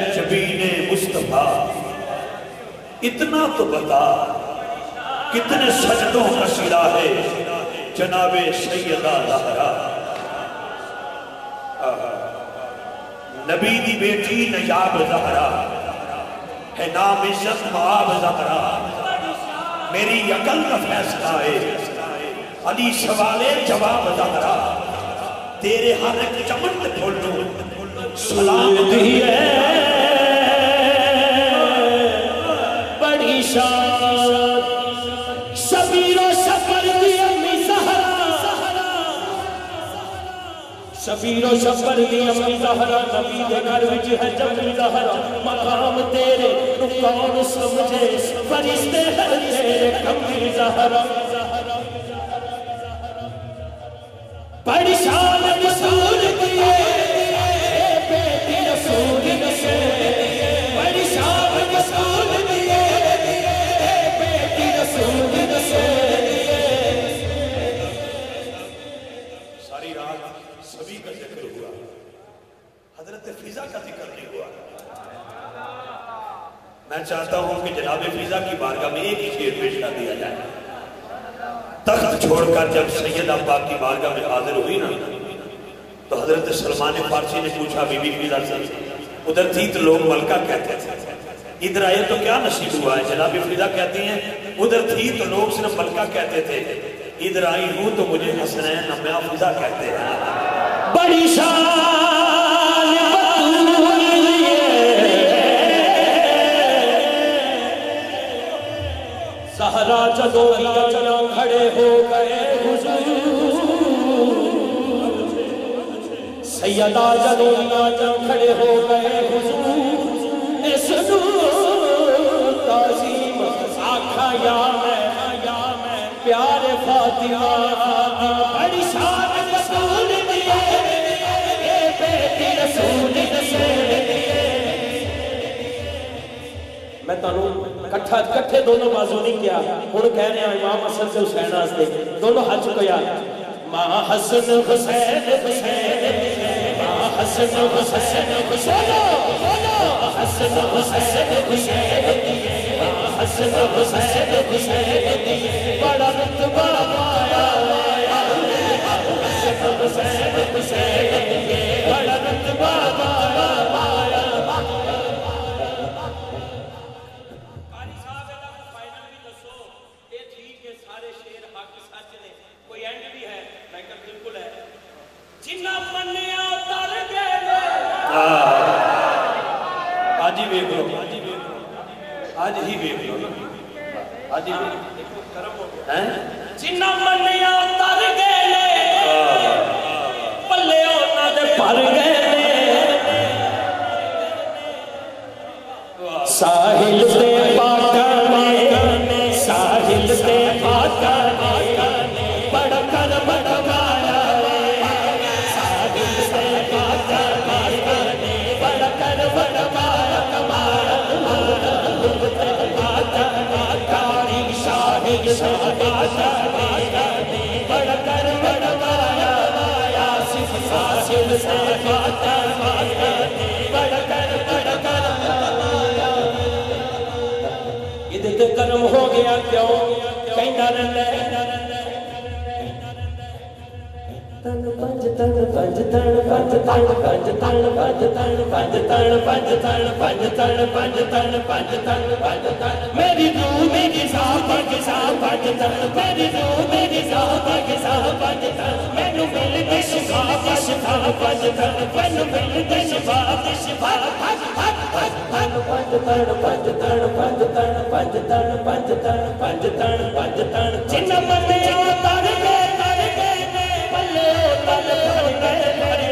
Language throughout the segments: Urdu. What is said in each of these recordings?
جبین مصطفیٰ اتنا تو بتا کتنے سجدوں کا صلہ ہے جناب سیدہ زہرا نبی دی بیٹی نیاب زہرا ہے نام عزت معاب زہرا میری عقل کا فیصلہ ہے علی سوالے جواب زہرا تیرے ہر ایک چمن پہ پھولوں سلام دیئے بڑی شان شبیر و شفر دی امی زہرا شبیر و شفر دی امی زہرا نبی دے گھر وچ ہے جبری زہرا مقام تیرے کون سمجھے فرشتے ہیں تیرے کمی زہرا بڑی شان رسول دیئے بیٹی رسول دیئے بڑی شان رسول دیئے بیٹی رسول دیئے ساری رات سبھی کا ذکر ہوا حضرت فیضہ کا ذکر نہیں ہوا میں چاہتا ہوں کہ جناب فیضہ کی بارگاہ میں ایک ہی شعر پیش کر دیا جائے تخت چھوڑ کر جب سیدہ پاک کی بارگاہ میں حاضر ہوئی نا تو حضرت سلمان فارسی نے پوچھا بی بی فیضہ سے ادھر تھی تو لوگ ملکہ کہتے تھے ادھر آئے تو کیا نصیب ہوا ہے جناب فیضہ کہتی ہیں ادھر تھی تو لوگ صرف ملکہ کہتے تھے ادھر آئی ہوں تو مجھے حسنین امیہ فیضہ کہتے ہیں بڑی شان بطول زہرا جدو جلو کھڑے ہو گئے حضور سیدہ جدو جلو کھڑے ہو گئے حضور اس نور تعظیم آکھا یا میں پیار فاطمہ بڑی شان رسول دیئے اے بیٹی رسول دیئے میں تانوں کٹھے دونوں بازو نہیں کیا ہن کہہ رہے ہیں امام حسن سے حسین آستے دونوں ہاتھ چکو یار ماں حسن حسین حسین ماں حسن حسین حسین ماں حسن حسین حسین ماں حسن حسین حسین بڑا رتبہ پایا حسن حسین حسین بڑا رتبہ پایا آج ہی بیگ لو آج ہی بیگ لو آج ہی بیگ جنہ منیا تر گئے پلے اونا دے پر گئے ساحل سے پاکا ساحل سے پاکا بڑھ کر بڑھوایا ساحل سے پاکا بڑھ کر بڑھوایا کاری شاہد سے پاکا بڑھ کر بڑھوایا ساحل سے پاکا بڑھ کر کرم ہو گیا کیوں کہنا رہنے تن پنج تن پنج تن پنج تن پنج تن پنج تن پنج تن پنج تن پنج تن پنج تن پنج تن پنج تن میری روح میری صاحب کے صاحب پنج تن میری روح میری صاحب کے صاحب پنج تن مینو مل کے شفا شفا پنج تن مینو مل کے شفا شفا پنج تن پنج تن پنج تن پنج تن پنج تن پنج تن پنج تن پنج تن جن منے تر گئے پلے تل گئے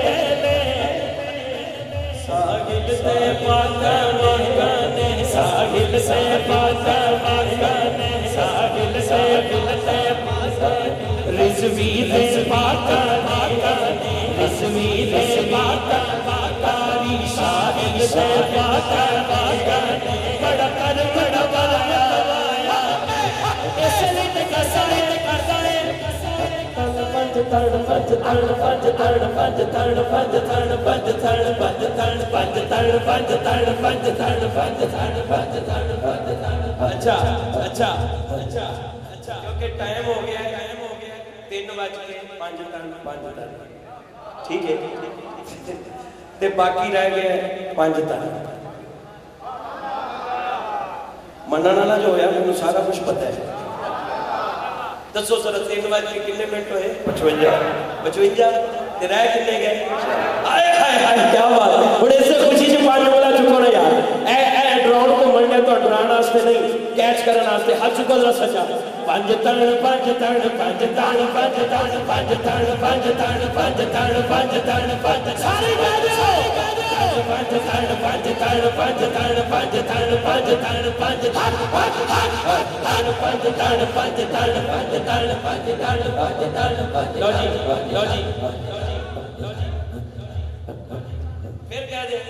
ساحل سے پاکا مانگانے ساحل سے پاکا مانگانے ساحل سے پاکا رضوی سے پاکا مانگانے رضوی سے پاکا مانگانے ساحل سے پاکا مانگانے بڑا کر بڑا بایا اس لیے کا سائد کرتا ہے تن پنج اچھا اچھا اچھا اچھا کیونکہ ٹائم ہو گیا ہے 3:05 ٹھیک ہے تے باقی رہ گئے 5 تک مننا والا جو ہویا مجھے سارا کچھ پتہ ہے دسو سر 3:00 کتنے منٹ ہوئے 55 تے رہ کتنے گئے آئے ہائے ہائے کیا بات ہے ہن اس سے خوشی سے 5 والا چکو نا یار اے ڈراؤن کو منڈے تو ڈرانا واسطے نہیں کیچ کرنا واسطے ہر چکو ذرا سچا 5 تن سارے گا جاؤ لو جی پھر کیا دے